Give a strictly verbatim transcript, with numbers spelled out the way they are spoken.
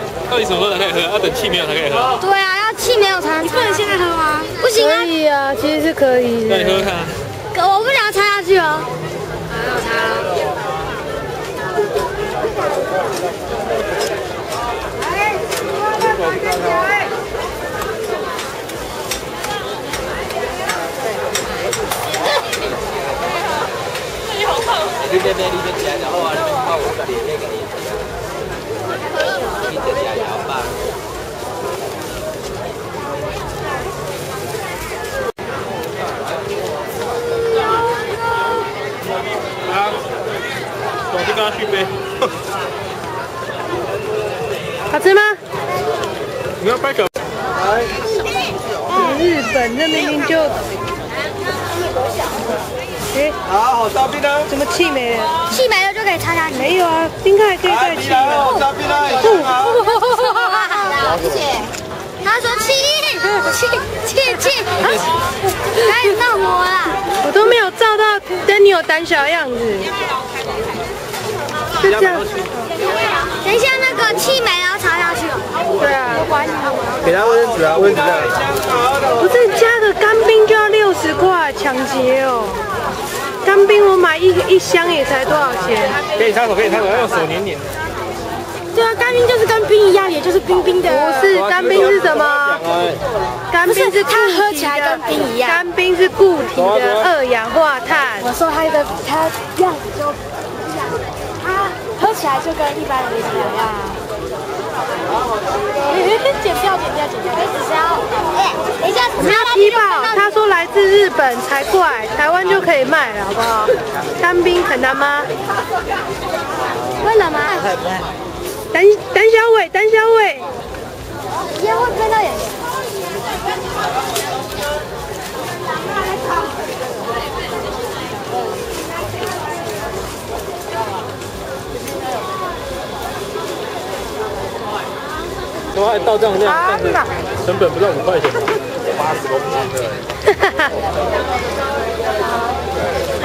到底什么时候才可以喝？要等气没有才可以喝。 对啊，要气没有才能。你不能现在喝吗？不行啊。 可以啊，其实是可以的。 那你喝喝看啊。 可我不想插下去哦。好，我插了。 你这边你这吃就好啊，你别靠我这里那个你。你这吃也好吧。 啊，我就跟他续杯。 好吃吗？ 你要掰手。 日本这明明就，哎， 好，好招兵呢？ 怎么气没了？ 气没了就可以插下去。 没有啊，冰块可以再气啊。 招兵呢？ 谢谢。他说气气气气，赶紧弄我啦！ 我都没有照到 Daniel 胆小的样子，就这样。 等一下那个气没了插下去了。 对啊， 给他卫生纸啊，卫生纸啊。 不是加个干冰就要六十块，抢劫哦！干冰我买一一箱也才多少钱？ 可以擦手，可以擦手，要用手黏黏。 对啊，干冰就是跟冰一样，也就是冰冰的。 不是，干冰是什么？干冰是它喝起来跟冰一样。 干冰是固体的二氧化碳。 我说它的它样子就不一样，它喝起来就跟一般的冰一样。剪掉，剪掉，剪掉，只是要，哎，等一下， 不要踢爆，他说来自日本才怪，台湾就可以卖了，好不好？干冰很难吗？ 会冷吗？ 胆胆小伟，胆小伟， 烟会喷到眼睛。 怎么还到这样这样这样子？成本不到五块钱，八十公斤的。